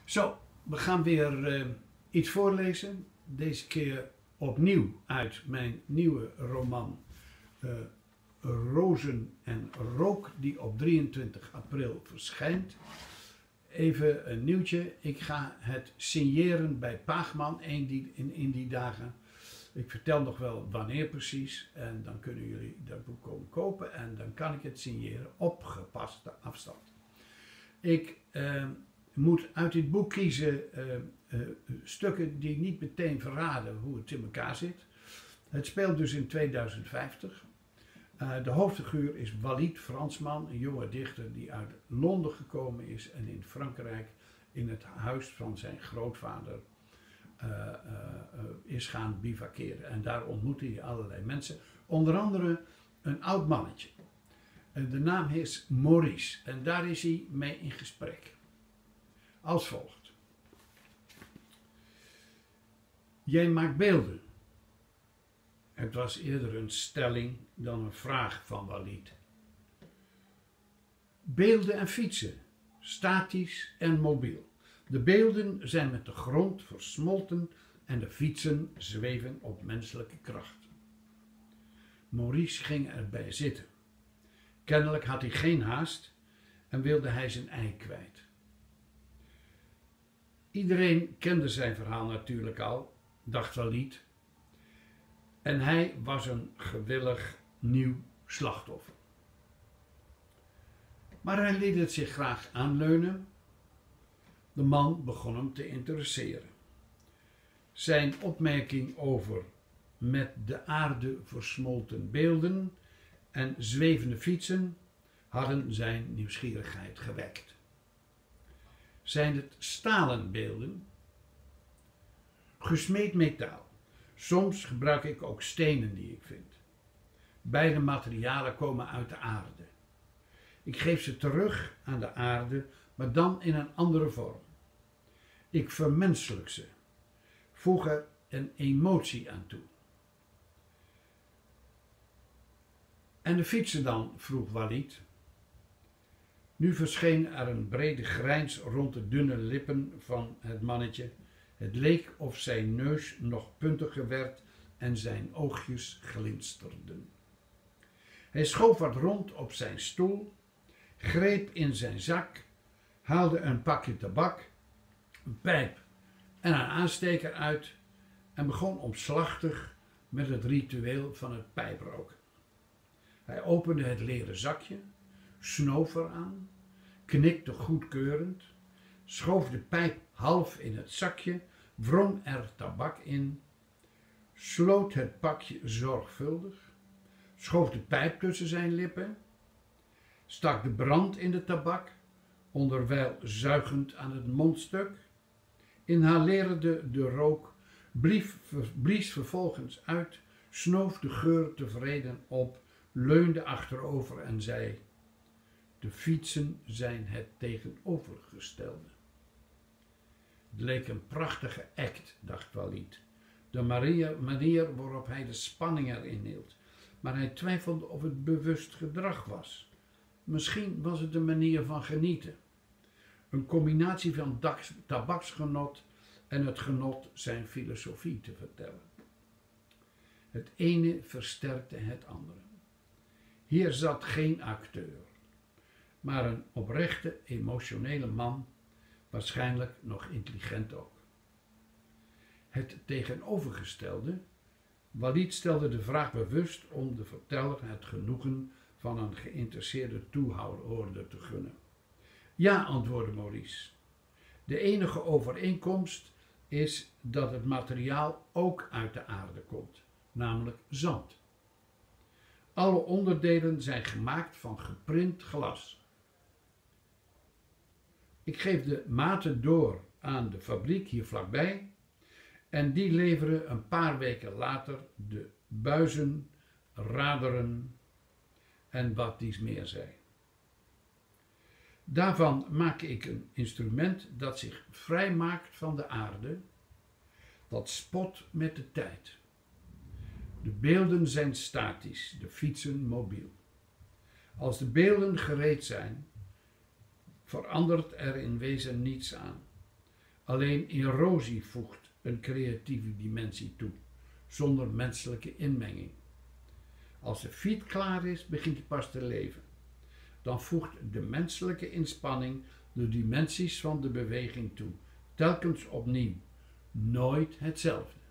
Zo, we gaan weer iets voorlezen. Deze keer opnieuw uit mijn nieuwe roman Rozen en Rook, die op 23 april verschijnt. Even een nieuwtje. Ik ga het signeren bij Paagman in die dagen. Ik vertel nog wel wanneer precies. En dan kunnen jullie dat boek komen kopen. En dan kan ik het signeren op gepaste afstand. Ik moet uit dit boek kiezen stukken die niet meteen verraden hoe het in elkaar zit. Het speelt dus in 2050. De hoofdfiguur is Walid Fransman, een jonge dichter die uit Londen gekomen is en in Frankrijk in het huis van zijn grootvader is gaan bivakeren. En daar ontmoet hij allerlei mensen, onder andere een oud mannetje. De naam is Maurice en daar is hij mee in gesprek. Als volgt. Jij maakt beelden. Het was eerder een stelling dan een vraag van Walid. Beelden en fietsen, statisch en mobiel. De beelden zijn met de grond versmolten en de fietsen zweven op menselijke kracht. Maurice ging erbij zitten. Kennelijk had hij geen haast en wilde hij zijn ei kwijt. Iedereen kende zijn verhaal natuurlijk al, dacht Walid. En hij was een gewillig nieuw slachtoffer. Maar hij liet het zich graag aanleunen. De man begon hem te interesseren. Zijn opmerking over met de aarde versmolten beelden en zwevende fietsen hadden zijn nieuwsgierigheid gewekt. Zijn het stalen beelden? Gesmeed metaal. Soms gebruik ik ook stenen die ik vind. Beide materialen komen uit de aarde. Ik geef ze terug aan de aarde, maar dan in een andere vorm. Ik vermenselijk ze. Voeg er een emotie aan toe. En de fietsen dan? Vroeg Walid. Nu verscheen er een brede grijns rond de dunne lippen van het mannetje. Het leek of zijn neus nog puntiger werd en zijn oogjes glinsterden. Hij schoof wat rond op zijn stoel, greep in zijn zak, haalde een pakje tabak, een pijp en een aansteker uit en begon omslachtig met het ritueel van het pijproken. Hij opende het leren zakje, snoof eraan, knikte goedkeurend, schoof de pijp half in het zakje, wrong er tabak in, sloot het pakje zorgvuldig, schoof de pijp tussen zijn lippen, stak de brand in de tabak, onderwijl zuigend aan het mondstuk, inhaleerde de rook, blies vervolgens uit, snoof de geur tevreden op, leunde achterover en zei: de fietsen zijn het tegenovergestelde. Het leek een prachtige act, dacht Walid. De manier waarop hij de spanning erin hield. Maar hij twijfelde of het bewust gedrag was. Misschien was het een manier van genieten. Een combinatie van tabaksgenot en het genot zijn filosofie te vertellen. Het ene versterkte het andere. Hier zat geen acteur, maar een oprechte, emotionele man, waarschijnlijk nog intelligent ook. Het tegenovergestelde, Walid stelde de vraag bewust om de verteller het genoegen van een geïnteresseerde toehoorder te gunnen. Ja, antwoordde Maurice. De enige overeenkomst is dat het materiaal ook uit de aarde komt, namelijk zand. Alle onderdelen zijn gemaakt van geprint glas. Ik geef de maten door aan de fabriek hier vlakbij en die leveren een paar weken later de buizen, raderen en wat dies meer zij. Daarvan maak ik een instrument dat zich vrijmaakt van de aarde, dat spot met de tijd. De beelden zijn statisch, de fietsen mobiel. Als de beelden gereed zijn, verandert er in wezen niets aan. Alleen erosie voegt een creatieve dimensie toe, zonder menselijke inmenging. Als de fiets klaar is, begint hij pas te leven. Dan voegt de menselijke inspanning de dimensies van de beweging toe, telkens opnieuw, nooit hetzelfde.